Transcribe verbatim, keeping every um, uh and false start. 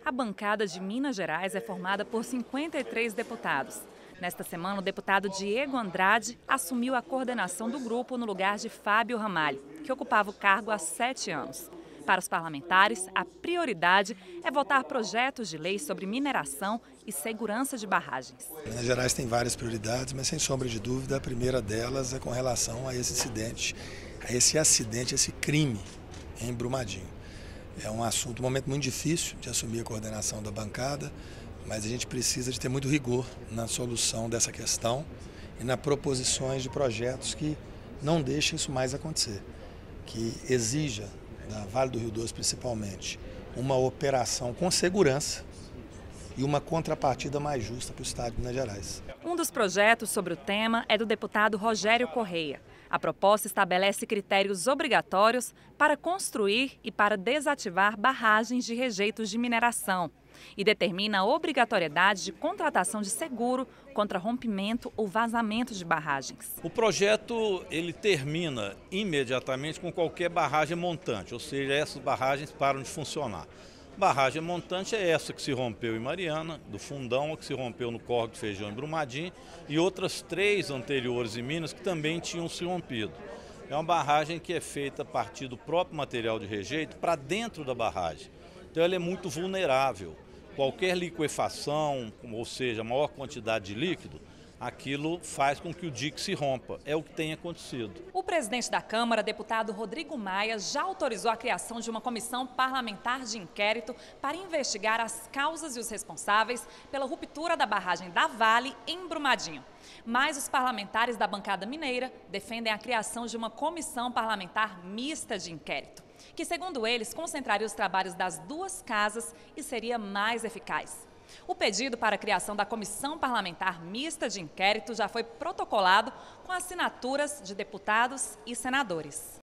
A bancada de Minas Gerais é formada por cinquenta e três deputados. Nesta semana, o deputado Diego Andrade assumiu a coordenação do grupo no lugar de Fábio Ramalho, que ocupava o cargo há sete anos. Para os parlamentares, a prioridade é votar projetos de lei sobre mineração e segurança de barragens. Minas Gerais tem várias prioridades, mas sem sombra de dúvida, a primeira delas é com relação a esse acidente, a esse acidente, esse crime em Brumadinho. É um assunto, um momento muito difícil de assumir a coordenação da bancada, mas a gente precisa de ter muito rigor na solução dessa questão e nas proposições de projetos que não deixem isso mais acontecer, que exija da Vale do Rio Doce principalmente uma operação com segurança e uma contrapartida mais justa para o estado de Minas Gerais. Um dos projetos sobre o tema é do deputado Rogério Correia. A proposta estabelece critérios obrigatórios para construir e para desativar barragens de rejeitos de mineração e determina a obrigatoriedade de contratação de seguro contra rompimento ou vazamento de barragens. O projeto ele termina imediatamente com qualquer barragem montante, ou seja, essas barragens param de funcionar. Barragem montante é essa que se rompeu em Mariana, do Fundão, a que se rompeu no Córrego do Feijão em Brumadinho e outras três anteriores em Minas que também tinham se rompido. É uma barragem que é feita a partir do próprio material de rejeito para dentro da barragem. Então ela é muito vulnerável. Qualquer liquefação, ou seja, maior quantidade de líquido, aquilo faz com que o dique se rompa. É o que tem acontecido. O presidente da Câmara, deputado Rodrigo Maia, já autorizou a criação de uma comissão parlamentar de inquérito para investigar as causas e os responsáveis pela ruptura da barragem da Vale em Brumadinho. Mas os parlamentares da bancada mineira defendem a criação de uma comissão parlamentar mista de inquérito, que, segundo eles, concentraria os trabalhos das duas casas e seria mais eficaz. O pedido para a criação da Comissão Parlamentar Mista de Inquérito já foi protocolado com assinaturas de deputados e senadores.